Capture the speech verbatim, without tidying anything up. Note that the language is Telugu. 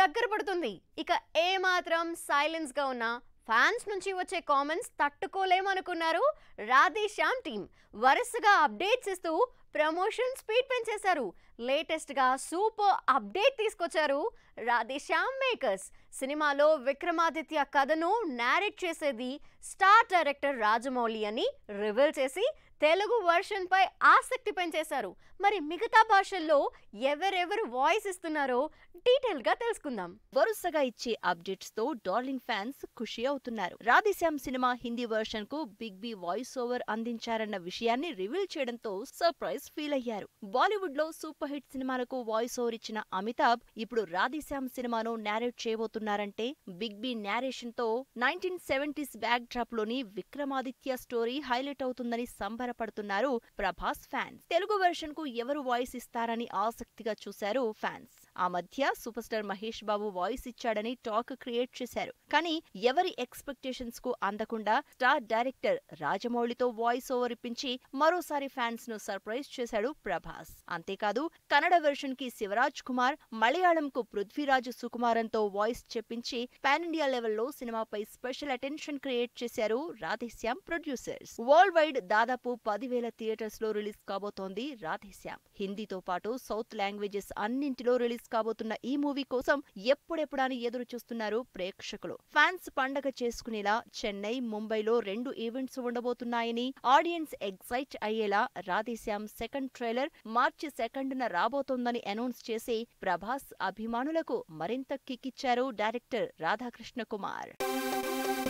దగ్గర పడుతుంది. ఇక ఏ మాత్రం సైలెన్స్ గా ఉన్నా ఫ్యాన్స్ నుంచి వచ్చే కామెంట్స్ తట్టుకోలేమనుకున్నారు రాధేశ్యామ్ టీం. వరుసగా అప్డేట్స్ ఇస్తూ ప్రమోషన్ స్పీడ్ పెంచేశారు. లేటెస్ట్ గా సూపర్ అప్డేట్ తీసుకొచ్చారు రాధేశ్యామ్ మేకర్స్. సినిమాలో విక్రమాదిత్య కథను నారేట్ చేసేది స్టార్ డైరెక్టర్ రాజమౌళి అని రివీల్ చేసి తెలుగు వర్షన్ పై ఆసక్తి పెంచేశారు. మరి మిగతా భాషల్లో ఎవరెవరు వాయిస్ ఇస్తున్నారో డీటెయిల్ గా తెలుసుకుందాం. వరుసగా ఇచ్చే అప్డేట్స్ తో డార్లింగ్ ఫ్యాన్స్ ఖుషి అవుతున్నారు. రాధేశ్యామ్ సినిమా హిందీ వర్షన్ కు బిగ్ బి వాయిస్ ఓవర్ అందించారన్న విషయాన్ని రివీల్ చేయడంతో సర్ప్రైజ్ ఫీల్ అయ్యారు. బాలీవుడ్ లో సూపర్ హిట్ సినిమాలకు వాయిస్ ఓవర్ ఇచ్చిన అమితాబ్ ఇప్పుడు రాధేశ్యామ్ సినిమాను నారేట్ చేయబోతున్నారంటే బిగ్ బి నారేషన్ తో నైన్టీన్ సెవెంటీస్ బ్యాక్ డ్రాప్ లోని విక్రమాదిత్య స్టోరీ హైలైట్ అవుతుందని సంబరపడుతున్నారు ప్రభాస్ ఫ్యాన్స్. తెలుగు వర్షన్ కు ఎవరు వాయిస్ ఇస్తారని ఆసక్తిగా చూశారు ఫ్యాన్స్. ఆ మధ్య super star Mahesh Babu voice ఇచ్చాడని టాక్ క్రియేట్ చేశారు. కానీ ఎవరి ఎక్స్పెక్టేషన్స్ కు అందకుండా స్టార్ డైరెక్టర్ రాజమౌళితో వాయిస్ ఓవర్ ఇప్పించి మరోసారి ఫ్యాన్స్ ను సర్ప్రైజ్ చేశాడు ప్రభాస్. అంతేకాదు కన్నడ వెర్షన్ కి శివరాజ్ కుమార్, మలయాళం కు పృథ్వీరాజ్ సుకుమారన్ తో వాయిస్ చెప్పించి పాన్ ఇండియా లెవెల్లో సినిమాపై స్పెషల్ అటెన్షన్ క్రియేట్ చేశారు రాధేశ్యామ్ ప్రొడ్యూసర్స్. వరల్డ్ వైడ్ దాదాపు పదివేల థియేటర్స్ లో రిలీజ్ కాబోతోంది రాధేశ్యామ్. హిందీతో పాటు సౌత్ లాంగ్వేజెస్ అన్నింటిలో రిలీజ్ కాబోతున్న ఈ మూవీ కోసం ఎప్పుడెప్పుడని ఎదురు చూస్తున్నారు ప్రేక్షకులు. ఫ్యాన్స్ పండగ చేసుకునేలా చెన్నై, ముంబైలో రెండు ఈవెంట్స్ ఉండబోతున్నాయని, ఆడియన్స్ ఎక్సైట్ అయ్యేలా రాధేశ్యామ్ సెకండ్ ట్రైలర్ మార్చి సెకండ్న రాబోతోందని అనౌన్స్ చేసి ప్రభాస్ అభిమానులకు మరింత కిక్కిచ్చారు డైరెక్టర్ రాధాకృష్ణ కుమార్.